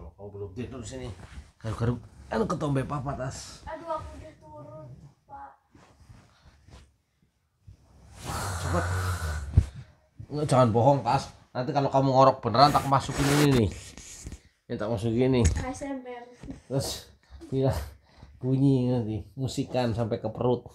kalau kau belum tidur sini garuk-garuk anu ketombe papa tas. Aduh, aku udah turun, Pak. Cepet. Nggak, jangan bohong tas. Nanti kalau kamu ngorok beneran tak masukin ini nih. Ya tak masukin ini. ASMR. Terus bila bunyi nanti musikan sampai ke perut.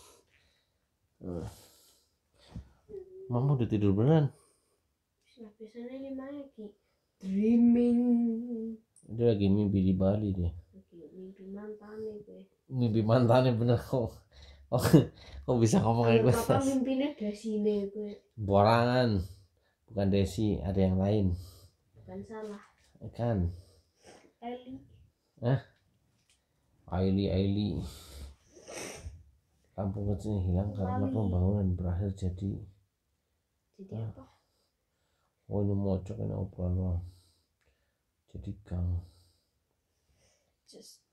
Mama udah tidur beneran. Biasanya ini lagi dreaming. Dia lagi mimpi di Bali dia. Mimpi mantannya gue. Mimpi mantannya bener kok. Oh, kok bisa ngomong kayak gue? Papa mimpinya dari sini gue. Borangan. Bukan Desi, ada yang lain. Bukan salah. Kan. Eli. Aili. Kampung kecil hilang karena pembangunan berakhir jadi apa? Oh ini mocok ini obrolan bang. Jadi gang. Just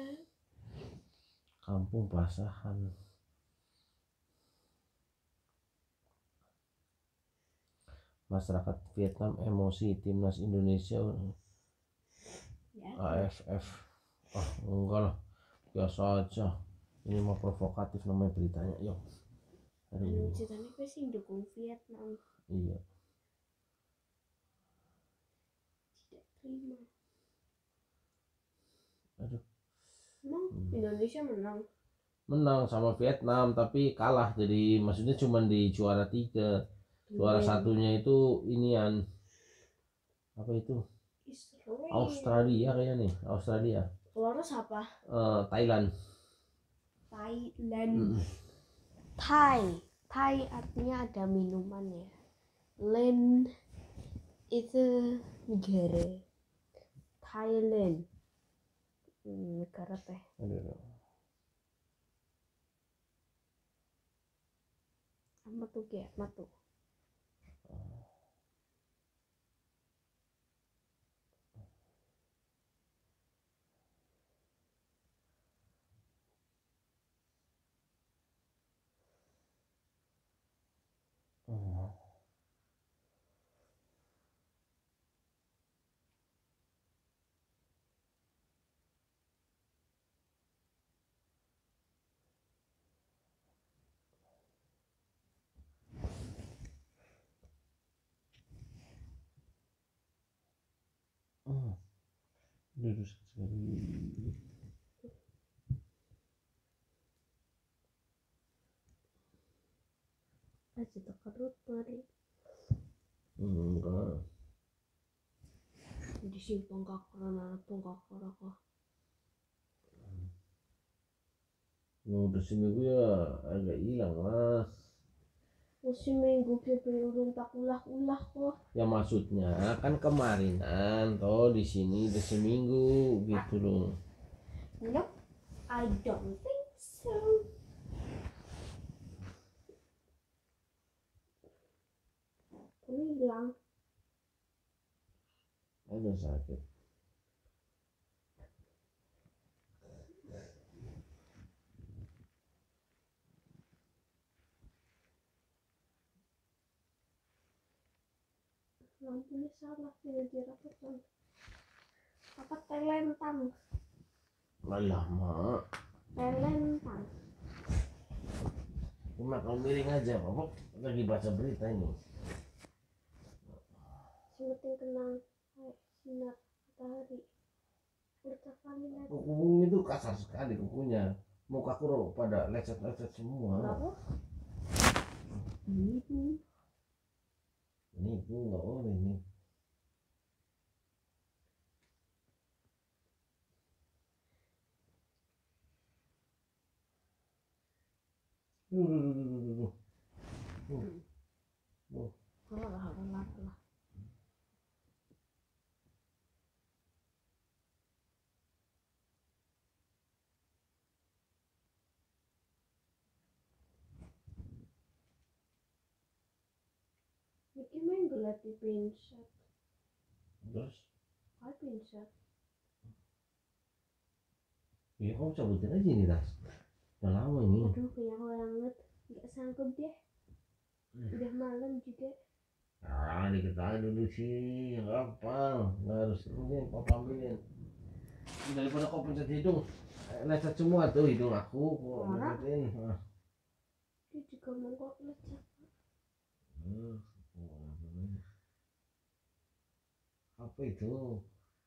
Kampung basahan. Masyarakat Vietnam emosi timnas Indonesia ya. AFF. Enggak lah, biasa aja. Ini mah provokatif namanya beritanya. Yuk. Ceritanya gue sih dukung Vietnam. Iya. Tidak terima. Aduh. Emang Indonesia Menang sama Vietnam tapi kalah, jadi maksudnya cuma di juara 3. Juara satunya itu inian apa itu? Australia kayaknya nih, Australia. Luar apa? Thailand. Thai artinya ada minuman ya. Land itu negara. Thailand negara teh. Apa tuh kayak matu? Lurus sekali. Aja tekerut mari. Enggak. Di simpang kakak kok. Udah seminggu ya agak hilang lah. Seminggu belum tak ulah kok. Ya maksudnya kan kemarinan toh di sini udah seminggu gitu loh. Nope, I don't think so. Ini hilang. Ada sakit. Lampunya salah nih dirapikan. Apa telentang? Lama. Telentang. Cuma kalau miring aja, Bapak lagi baca berita ini. Sementing kenang sinar matahari. Ultraviolet. Kuku itu kasar sekali kukunya. Mukaku pada lecet-lecet semua. Kenapa? Ini Bu nggak boleh nih. Alah. Iki main gelat di pinset. Terus? Apa pinset? Ya kamu cabutin aja nih Tas. Udah lama ini. Aduh banyak banget. Gak sanggup deh. Udah malam juga. Dikit aja dulu sih, nggak apa, nggak harus ini papa ambilin. daripada kau pencet hidung lecet semua tuh hidung aku kok Orang. pencetin. Dia juga mau kok lecet. Apa itu?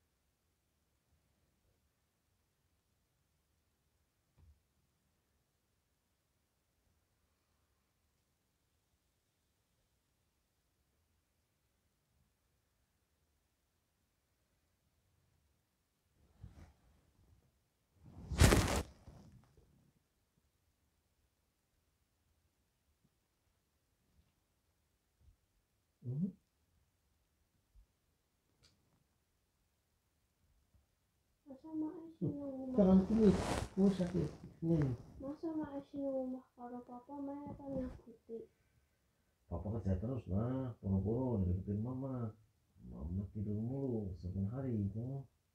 Masa mak sini rumah? Jangan gini, sakit. Masa mak sini rumah kalau papa main kan nyakuti. Papa kerja terus nah, buru-buru deketin mama. Mama tidur mulu sepanjang hari itu.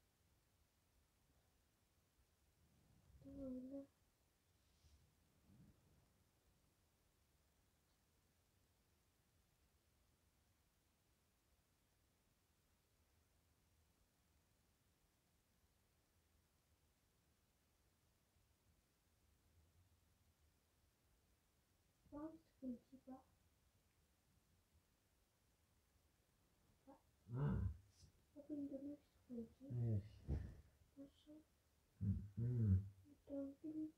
Kunci pak. Nah, Tapi pintunya kunci. yes. Masa? Damping.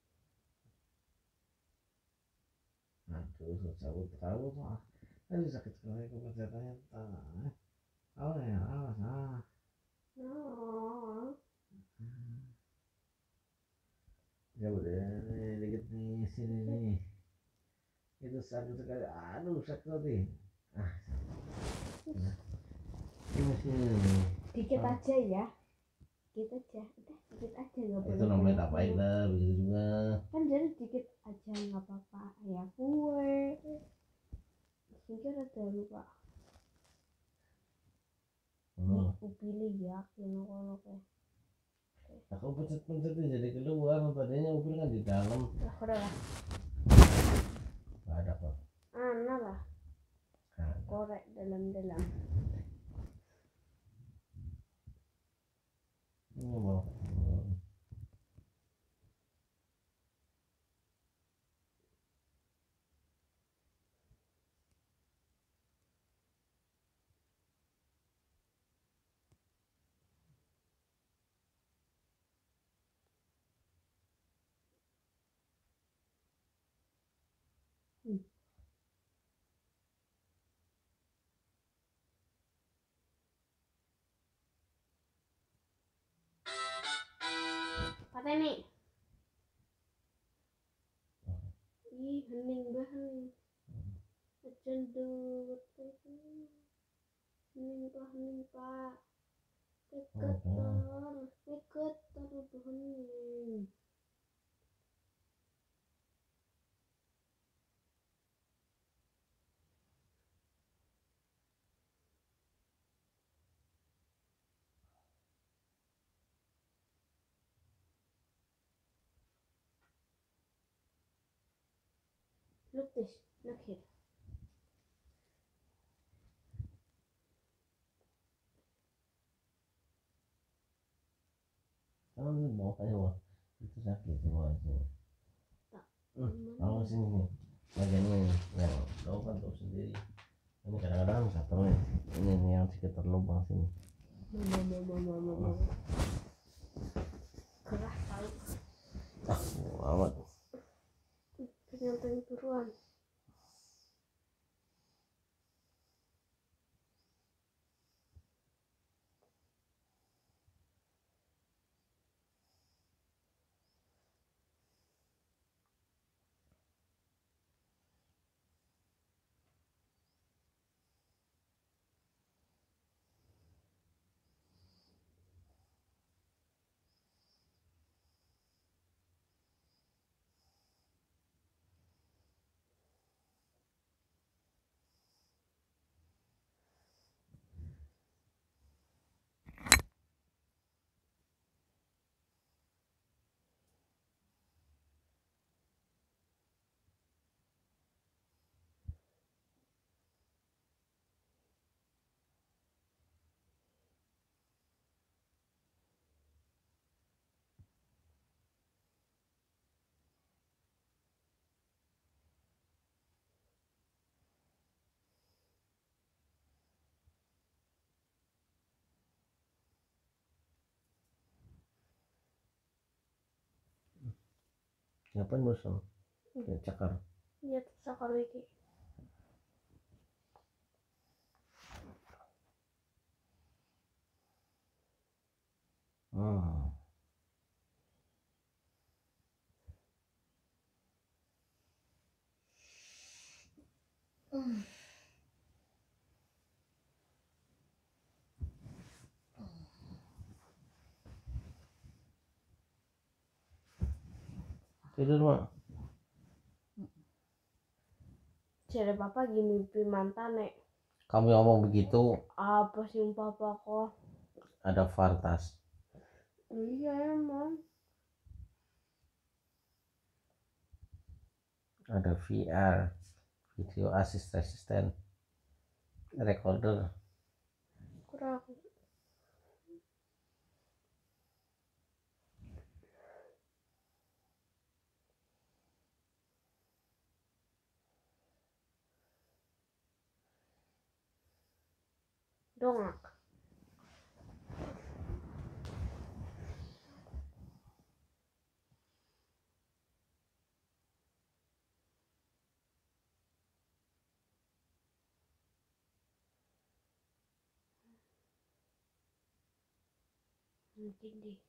Aduh, susah tahu mah. Aduh sakit sekali kepencetnya. Oh ya, awas Nah. Ya udah, dikit nih sini nih. Itu sakit sekali. Aduh sakit nih. Ini sini. Dikit aja ya. Dikit aja. Udah dikit aja nggak boleh. Itu namanya tak baik lah, begitu juga. Kan jadi dikit aja nggak apa-apa. Ya kue. Pikir ada lupa. Upili yakin kalau kayak. Aku pencet-pencetin jadi keluar, tadinya upil kan di dalam. Lah udah lah. Gak ada kok. Ana lah. Ada. Korek dalam-dalam. Ini mau. Kata nih. Ih, hening bah hening. Cendut. Hening pak. Keketar udah hening. Look this. Look here. Kamu ini mau kayak wah. Itu sakit semua itu. Tak. Kalau sini nih. Bagian ini yang kau kan tahu sendiri. Ini kadang-kadang satu nih. Ini nih yang sekitar lubang sini. Mama. Gerah tahu. Amat. Ternyata turuan. Ngapain bosan? Ya cakar. Iya cakar iki. Tidur mak. Jadi papa gini mimpi mantan nek. Kamu ngomong begitu Apa sih papa kok? ada Vartas. Iya emang. Ada VR, video assistant recorder. Kurang. Dongak. Mungkin deh.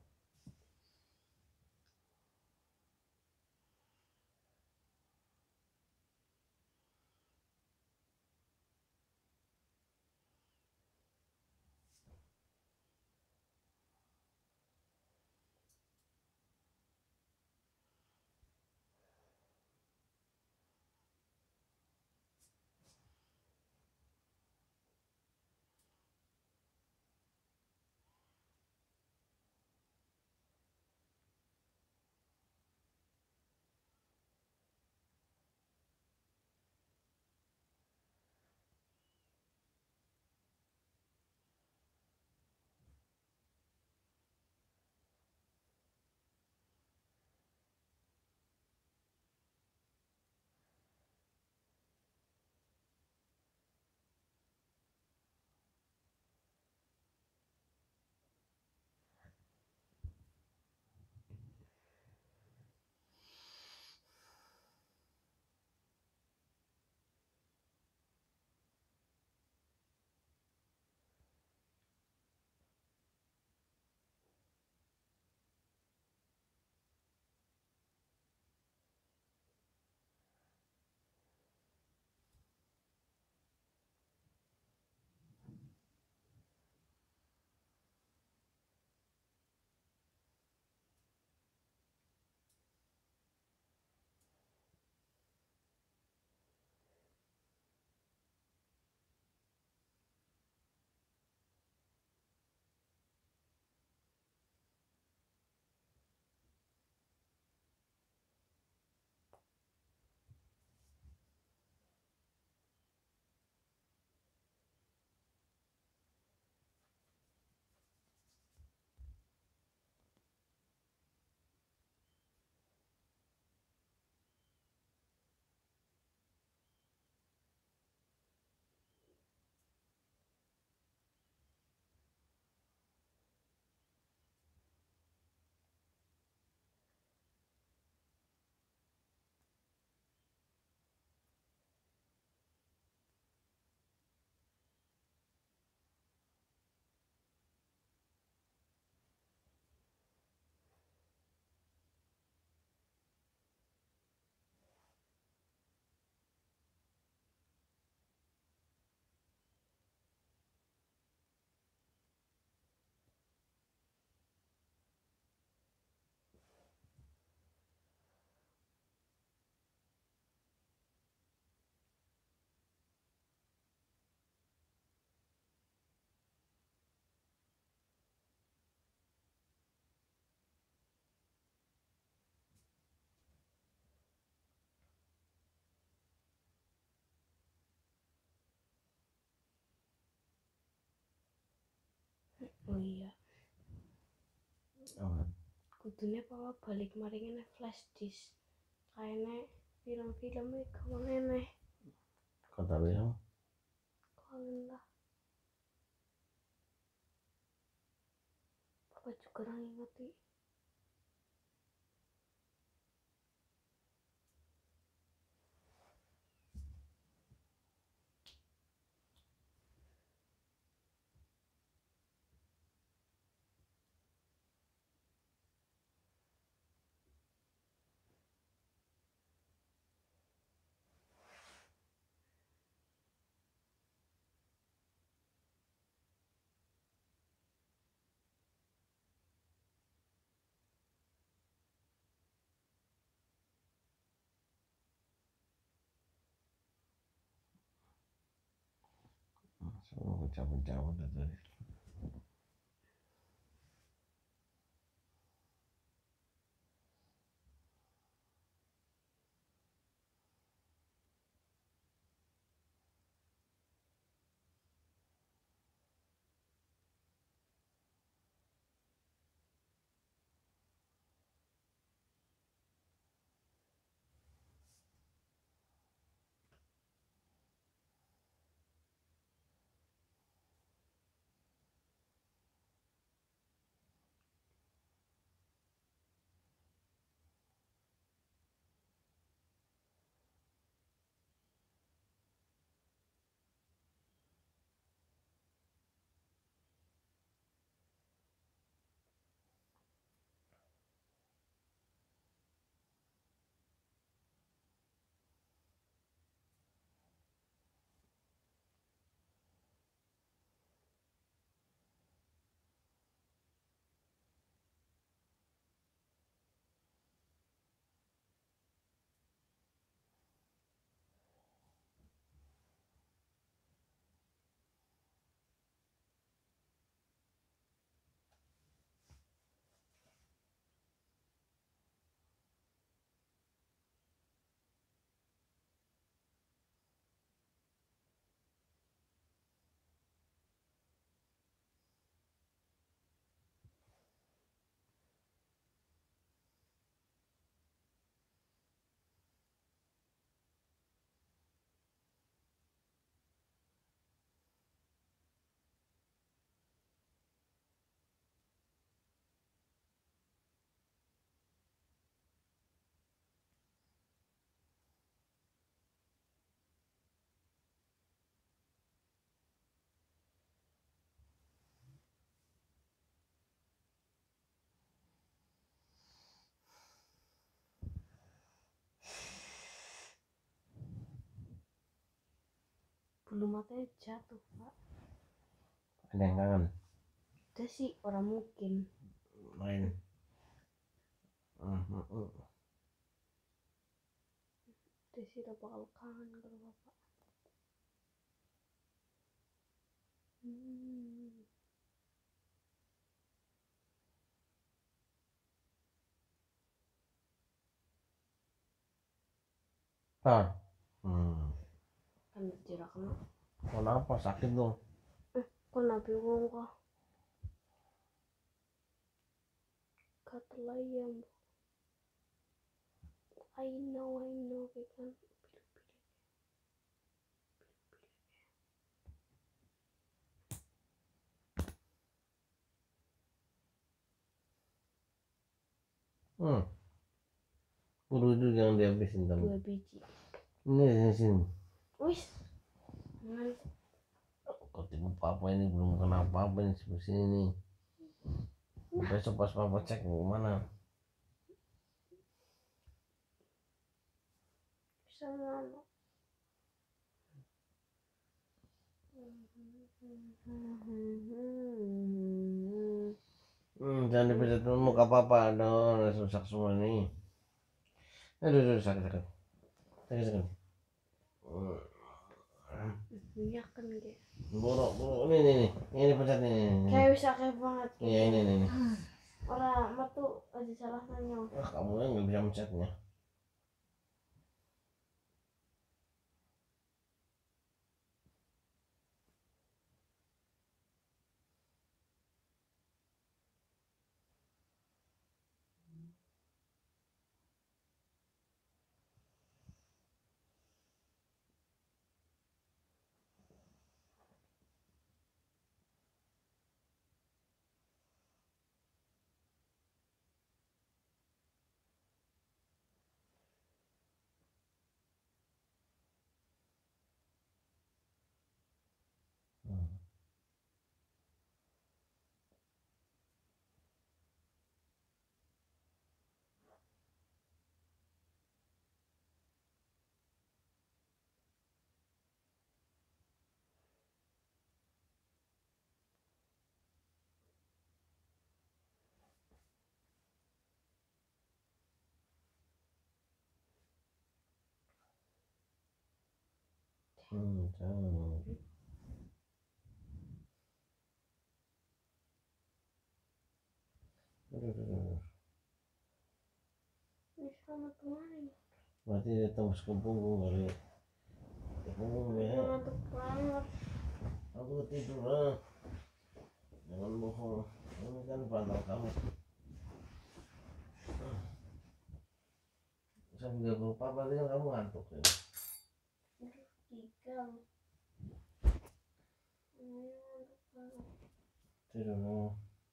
Oh iya. Kudune papa balik mari ngene flash disk. Kayaknya film-film iki kamu eneh. Kata bilang Kangen lah. Papa juga nang ngerti. cabut tadi. Bulu matanya jatuh, Pak. Ada yang kangen Ada sih, orang mungkin main. Desi udah bakal kangen kalau bapak. Kan tidak kena. Kenapa sakit dong? Kok nabi ngomong kok kata layam. I know kan. Bulu itu jangan dihabisin teman. 2 biji. Ini sini. Wis. Jangan. Kok tiba papa ini belum kena apa-apa ini sebelah sini nih. Besok pas papa cek mana? Bisa mana? Jangan dipecat muka papa dong, rusak semua nih. Aduh, sakit. Minyak kan kayak. Buruk, ini pecat nih. Kayak bisa kayak banget. Iya ini. Orang mak tuh ada salah nanya. Kamu yang nggak bisa mencetnya. Aduh. Sama kemarin. Berarti tembus ke punggung kali. Ke punggung ya. Ngantuk banget. Aku tidur lah. Jangan bohong. Ini kan bantal kamu. Sampai 34 berarti kan kamu ngantuk ya. Tiga. Ngantuk banget. Tidur dong.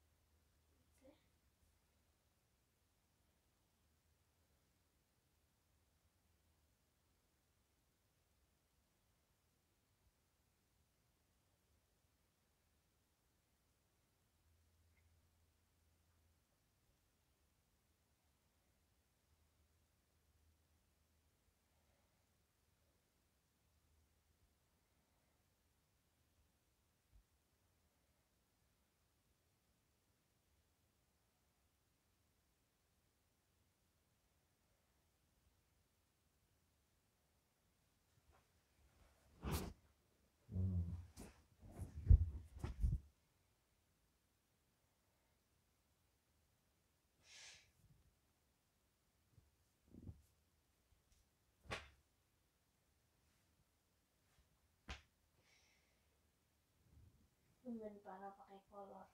Tumben parah pakai kolor.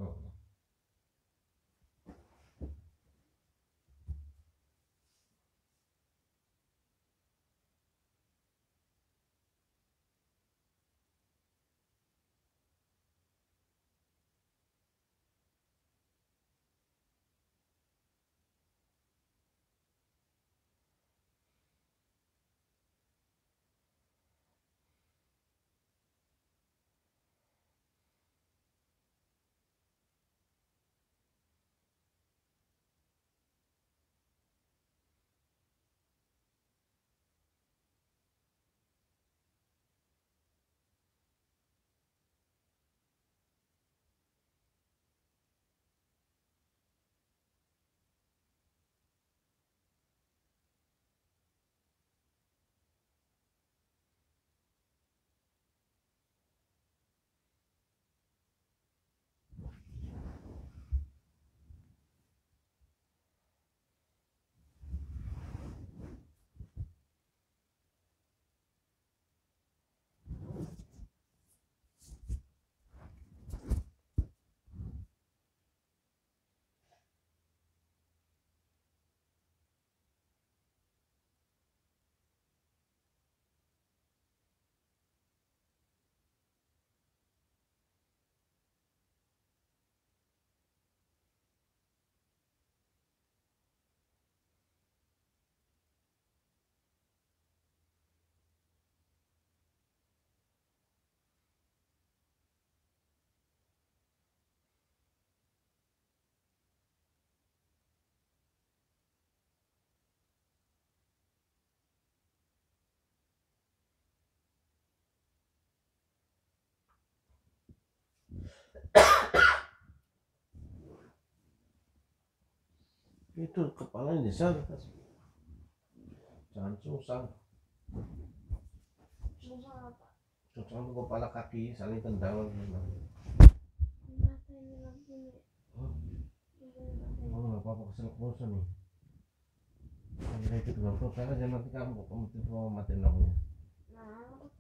Itu kepala ini jangan susah. Susah apa? Susah tuh kepala kaki saling tendang. Mata ini lampunya. Oh nggak apa-apa kesel nih. Kalau itu dengan selesai aja nanti kamu tidur mau matiin lampunya. Nah, aku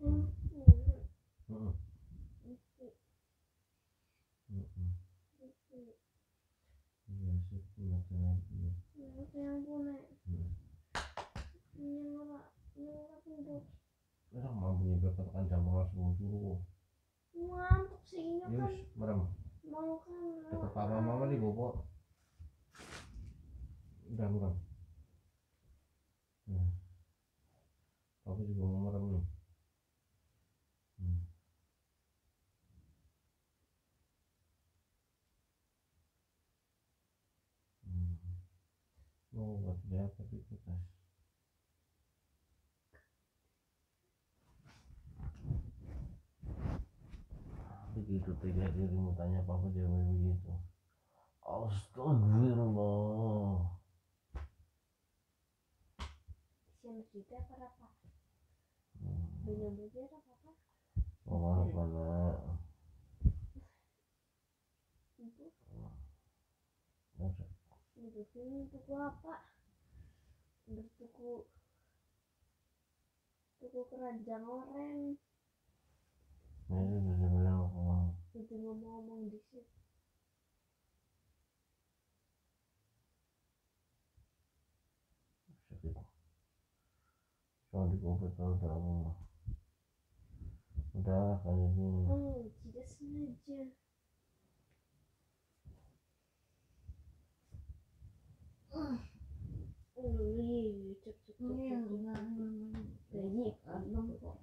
Iya sih, matiin lampunya. yang punya. Yang tidur. Orang mau punya berkatakan jam 12 dulu. Ngantuk sih kan. Yus, merem. Mau kan. Kata papa mama nih bobo. Udah merem. Papa juga mau merem nih. Oh, buat dia tapi kulkas. Begitu tiga dirimu tanya papa dia begitu. Astagfirullah. Siapa juga apa? Belum belajar apa? Oh, mana? Ibu. Ada. tuku apa? Tuku keranjang oren. Ini bisa bilang apa? Itu ngomong-ngomong di situ. Sakit. Soal di komputer udah apa? Udah kayak gini. Oh, tidak sengaja. Cek. Gaji abang kok.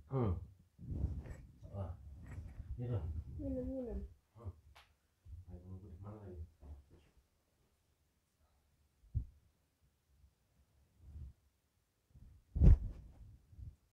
Wah, gitu.